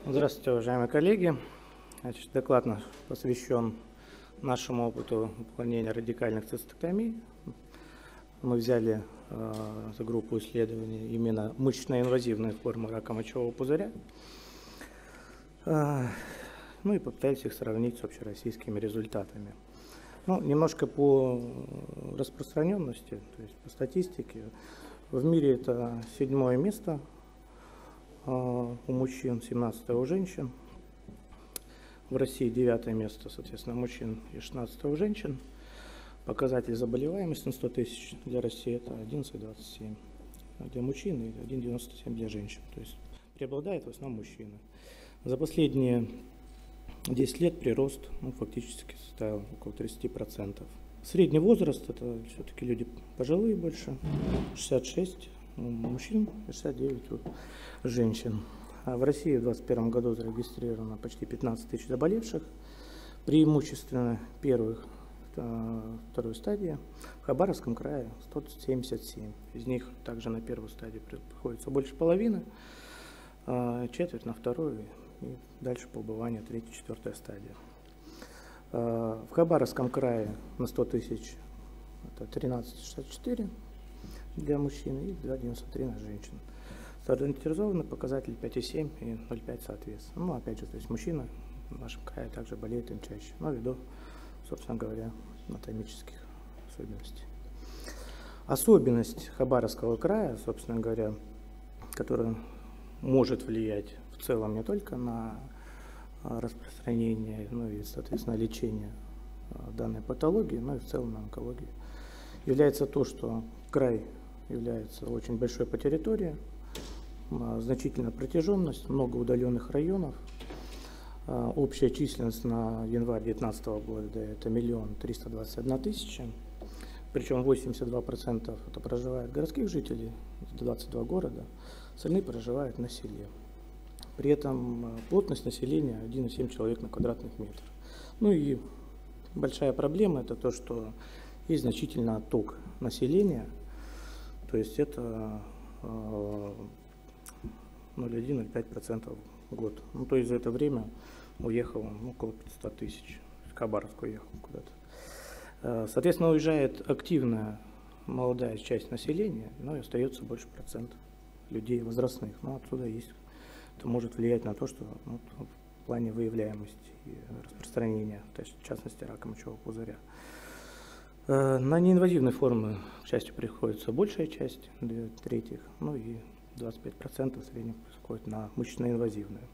Здравствуйте, уважаемые коллеги. Значит, доклад наш посвящен нашему опыту выполнения радикальных цистектомий. Мы взяли за группу исследований именно мышечно-инвазивные формы рака мочевого пузыря. Ну и попытались их сравнить с общероссийскими результатами. Ну, немножко по распространенности, то есть по статистике. В мире это 7-е место у мужчин, 17-е у женщин. В России 9-е место, соответственно, у мужчин и 16-е у женщин. Показатель заболеваемости на 100 тысяч для России это 11,27 для мужчин и 1,97 для женщин. То есть преобладает в основном мужчины. За последние 10 лет прирост фактически составил около 30%. Средний возраст это все-таки люди пожилые больше, 66 у мужчин, 69 у женщин. А в России в 2021 году зарегистрировано почти 15 тысяч заболевших, преимущественно второй стадии. В Хабаровском крае 177. Из них также на первую стадию приходится больше половины, четверть на вторую и дальше по убыванию 3-4 стадия. В Хабаровском крае на 100 тысяч это 13,64 для мужчин и 2,93 на женщин. Стандартизованный показатель 5,7 и 0,5 соответственно. Ну, опять же, то есть мужчины в нашем крае также болеют им чаще, но ввиду, собственно говоря, анатомических особенностей. Особенность Хабаровского края, собственно говоря, которая может влиять в целом не только на распространение, ну и, соответственно, лечение данной патологии, но и в целом на онкологию, является то, что край является очень большой по территории, значительная протяженность, много удаленных районов. Общая численность на январь 2019 года это 1 321 000, причем 82% это проживают городских жителей, 22 города, остальные проживают на селе. При этом плотность населения 1,7 человек на квадратных метр. Ну и большая проблема это то, что есть значительный отток населения, то есть это 0,1-0,5% в год. Ну, то есть за это время уехало около 500 тысяч, в Хабаровск уехал куда-то. Соответственно, уезжает активная молодая часть населения, но и остается больше процент людей возрастных. Но отсюда есть, это может влиять на то, что в плане выявляемости и распространения, в частности, рака мочевого пузыря. На неинвазивные формы, к счастью, приходится большая часть, 2/3, ну и 25% в среднем происходит на мышечно-инвазивные.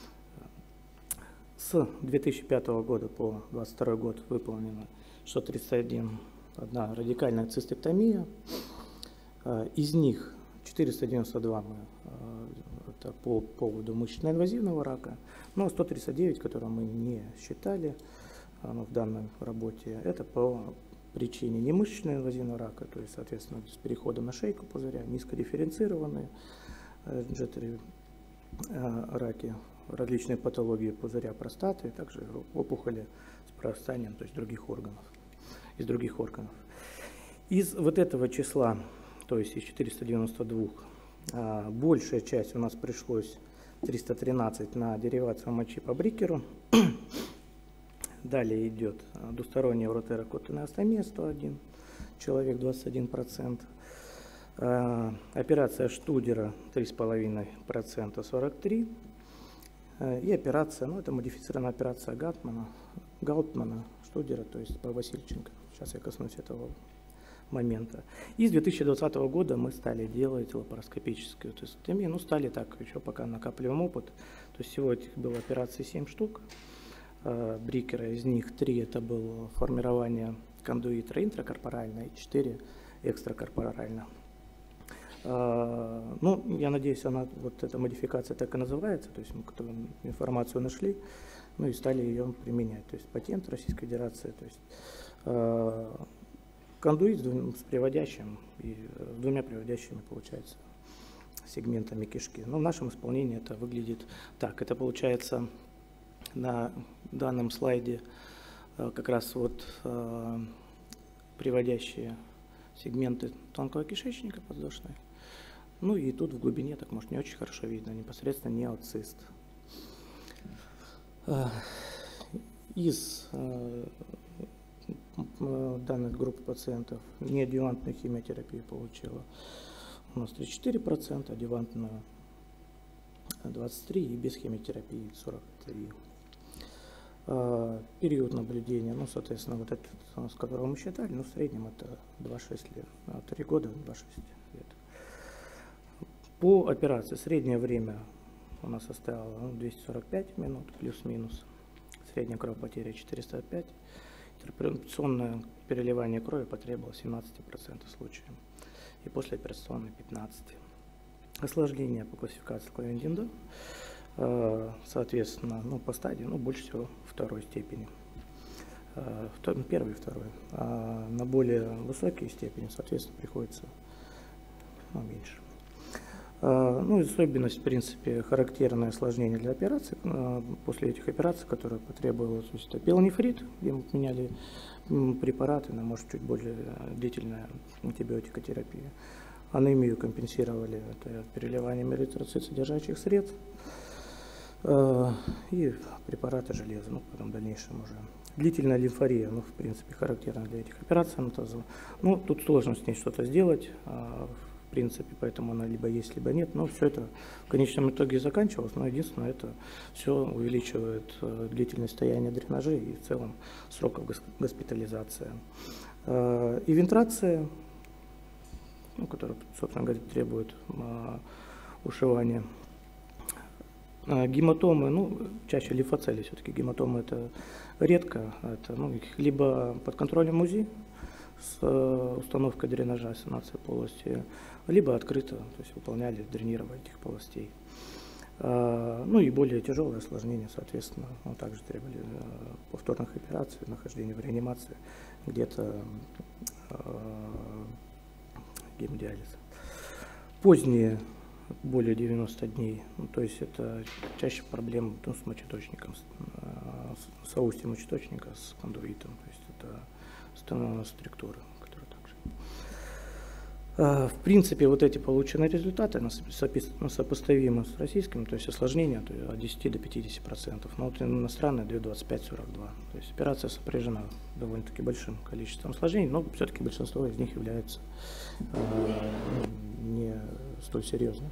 С 2005 года по 2022 год выполнено 631 радикальная цистектомия. Из них 492 это по поводу мышечно-инвазивного рака, но 139, которые мы не считали в данной работе, это по причине немышечно-инвазивного рака, то есть, соответственно, с переходом на шейку пузыря, низкодифференцированные G3 раки, различные патологии пузыря простаты, также опухоли с прорастанием, то есть из других органов. Из вот этого числа, то есть из 492, большая часть у нас пришлось 313 на деривацию мочи по Брикеру. Далее идет двусторонняя уротерокотонеостомия 101, человек 21%. Операция Штудера 3,5%, 43. И операция, это модифицированная операция Гаутмана, Штудера, то есть по Васильченко. Сейчас я коснусь этого момента. И с 2020 года мы стали делать лапароскопическую цистектомию. Стали так, еще пока накапливаем опыт. То есть всего этих было операций 7 штук. Брикера, из них 3 это было формирование кондуитра интракорпорально и 4 экстракорпорально. Я надеюсь, эта модификация так и называется, то есть мы какую-то информацию нашли, и стали ее применять. То есть патент Российской Федерации, то есть кондуит с приводящим и с 2 приводящими, получается, сегментами кишки. Но в нашем исполнении это выглядит так. Это получается на данном слайде как раз приводящие сегменты тонкого кишечника подвздошной. И тут в глубине, так может не очень хорошо видно, непосредственно неоцист. Из данной группы пациентов неадъювантную химиотерапию получила у нас 34%, адъювантную 23% и без химиотерапии 43%. Период наблюдения, ну, соответственно, вот этот, с которого мы считали, ну, в среднем это 2-6 лет, 3 года, 2-6 лет. По операции среднее время у нас составило 245 минут, плюс-минус. Средняя кровопотеря 405. Интервенционное переливание крови потребовалось 17% случаев. И послеоперационное 15%. Осложнения по классификации Клавин-Диндо, соответственно, ну, по стадии, ну, больше всего второй степени. Первый и второй. А на более высокие степени, соответственно, приходится, ну, меньше. Ну, особенность, в принципе, характерное осложнение для операций. После этих операций, которые потребовалось, то есть это пиелонефрит, где мы меняли препараты на, может, чуть более длительная антибиотикотерапия. Анемию компенсировали это переливанием эритроцит содержащих средств и препараты железа, ну, потом в дальнейшем уже. Длительная лимфория, ну, в принципе, характерна для этих операций. Ну, тут сложно с ней что-то сделать, в принципе, поэтому она либо есть, либо нет, но все это в конечном итоге заканчивалось, но единственное, это все увеличивает длительность стояния дренажей и в целом сроков госпитализации. И вентрация, ну, которая, собственно говоря, требует ушивания. Гематомы, ну, чаще лимфоцели, все-таки гематомы это редко, это, ну, либо под контролем УЗИ с установкой дренажа, санации полости, либо открыто, то есть выполняли дренирование этих полостей. Ну и более тяжелые осложнения, соответственно, также требовали повторных операций, нахождения в реанимации, где-то гемодиализа. Поздние, более 90 дней, ну, то есть это чаще проблемы, ну, с мочеточником, с соустьем мочеточника, с кондуитом, то есть это структуры, которые также. В принципе, вот эти полученные результаты сопоставимы с российским, то есть осложнения от 10 до 50%, но вот иностранные дают 25-42%. То есть операция сопряжена довольно-таки большим количеством осложнений, но все-таки большинство из них являются не столь серьезными.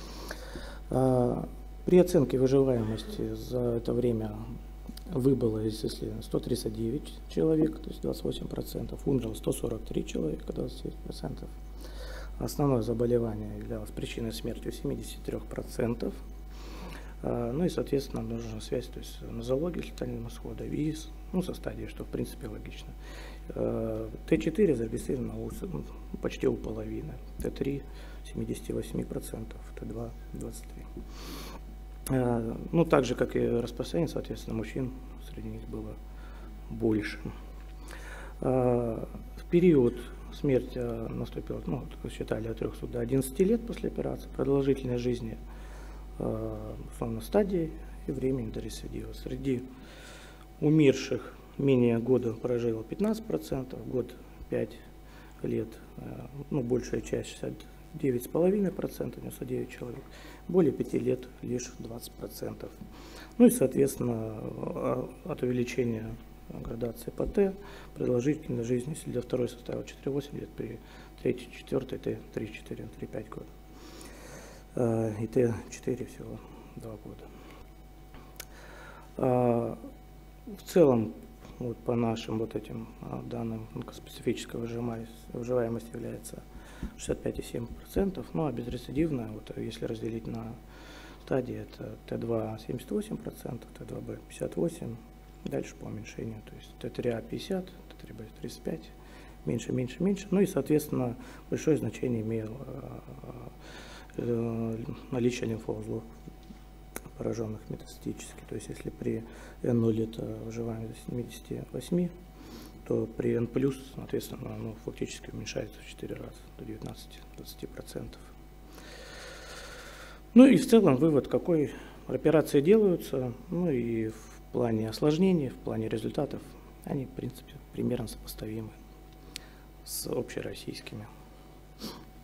При оценке выживаемости за это время выбыло из исследования 139 человек, то есть 28%, умерло 143 человека, 29%. Основное заболевание являлось причиной смерти у 73%. Ну и, соответственно, нужна связь, то есть нозология с летальным исходом и ну, со стадией, что в принципе логично. Т4 зарегистрировано почти у половины, Т3 78%, Т2 23%. Ну, так же, как и распространение, соответственно, мужчин среди них было больше. В период смерти наступила, ну, считали от 300 до 11 лет после операции, продолжительность жизни условно стадии и времени до рецидива. Среди умерших менее года прожило 15%, год 5 лет, ну, большая часть 69,5%, 99 человек, более 5 лет лишь 20%. Ну и, соответственно, от увеличения градации по Т продолжительность жизни, если для второй составила 4,8 лет, при третьей, четвертой Т 3,4, 3,5 года. И Т4 всего 2 года. В целом, вот по нашим вот этим данным, специфическая выживаемость является 65,7%, ну а безрецидивная, вот если разделить на стадии, это Т2 78%, Т2Б 58%, дальше по уменьшению, то есть Т3А 50%, Т3Б 35%, меньше, меньше, меньше, ну и, соответственно, большое значение имело наличие лимфоузлов, пораженных метастатически. То есть если при N0 это выживаемость до 78, то при N+, соответственно, оно фактически уменьшается в 4 раза, до 19-20%. Ну и в целом вывод какой: операции делаются, ну и в плане осложнений, в плане результатов они, в принципе, примерно сопоставимы с общероссийскими.